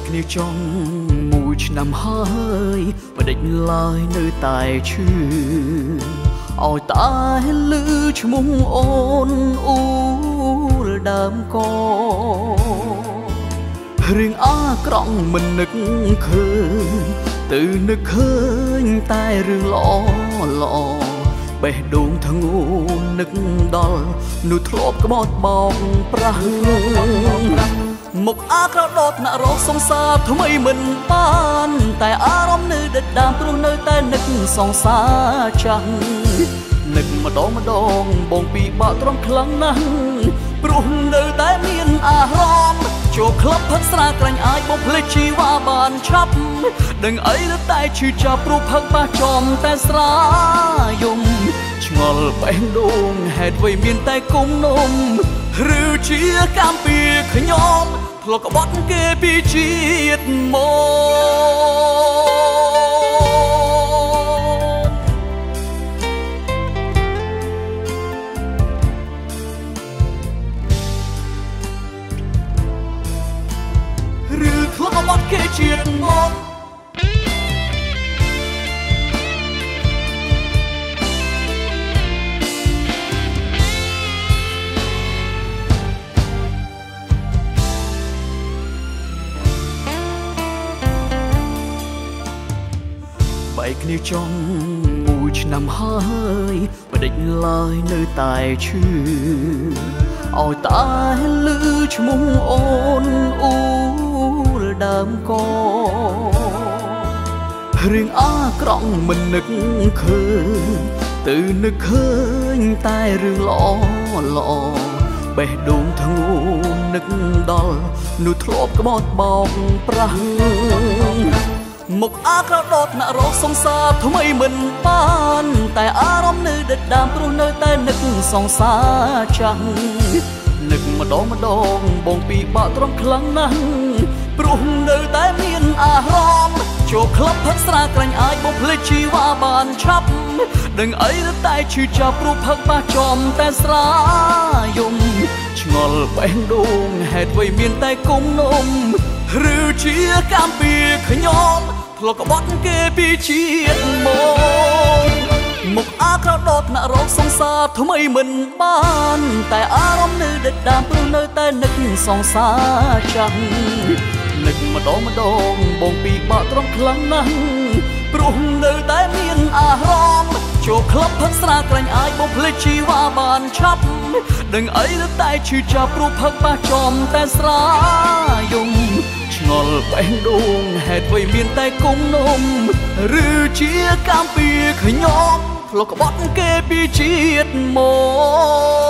គ្នាចង់មួយឆ្នាំហើយមិនដេចឡើយនៅតែឈឺឲ្យតែលឺឈ្មោះអូនអ៊ូលដើមករឿងអាក្រក់មិននឹកឃើញទៅនឹកឃើញតែរឿងល្អបេះដូងធ្ងន់នឹកដល់នោះធ្លាប់ក្បត់បោកប្រាស់មុខអាក្រក់ដតអ្នករកសង្សារថ្មីមិនបានតែអារម្មណ៍នៅដិតដាមព្រោះនៅតែនឹកសង្សារចាស់នឹកម្ដងបងពីបាក់ត្រង់ខ្លាំងណាស់ព្រោះនៅតែមានអារម្មណ៍ចូលក្លឹបផឹកស្រាក្រាញ់អាចបំភ្លេចជីវ៉ាបានឆាប់ដឹងអីនៅតែឈឺចាប់ព្រោះផឹកបាសចំតែស្រាយំឆ្ងល់បេះដូងហេតុអ្វីមានតែគុំនំឬជាកម្មពីខ្ញុំធ្លាប់ក្បត់គេពីជាតិមកឬធ្លាប់ក្បត់គេជាតិមកបែកគ្នាចង់មួយឆ្នាំហើយមិនដេចឡើយនៅតែឈឺឲ្យតែលឺឈ្មោះអូនអ៊ូលដើមករឿងអាក្រក់មិននឹកឃើញទៅនឹកឃើញតែរឿងល្អបេះដូងធ្ងន់នឹកដល់នោះធ្លាប់ក្បត់បោកប្រាស់មុខអាក្រក់ដតអ្នករកសង្សារថ្មីមិនបានតែអារម្មណ៍នៅដិតដាមព្រោះនៅតែនឹកសង្សារចាស់នឹកម្ដងបងពីបាក់ត្រង់ខ្លាំងណាស់ព្រោះនៅតែមានអារម្មណ៍ចូលក្លឹបផឹកស្រាក្រាញ់អាចបំភ្លេចជីវ៉ាបានឆាប់ដឹងអីនៅតែឈឺចាប់ព្រោះផឹកបាសចំតែស្រាយំឆ្ងល់បេះដូងហេតុអ្វីមានតែគុំនំឬជាកម្មពីខ្ញុំធ្លាប់ក្បត់គេពីជាតិមកមុខអាក្រក់ដតអ្នករកសង្សារថ្មីមិនបានតែអារម្មណ៍នៅដិតដាមព្រោះនៅតែនឹកសង្សារចាស់នឹកម្ដងបងពីបាក់ត្រង់ខ្លាំងណាស់ព្រោះនៅតែមានអារម្មណ៍ចូលក្លឹបផឹកស្រាក្រាញ់អាចបំភ្លេចជីវ៉ាបានឆាប់ដឹងអីនៅតែឈឺចាប់ព្រោះផឹកបាសចំតែស្រាយំឆ្ងល់បេះដូងហេតុអ្វីមានតែគុំនំឬជាកម្មពីខ្ញុំធ្លាប់ក្បត់គេពីជាតិមក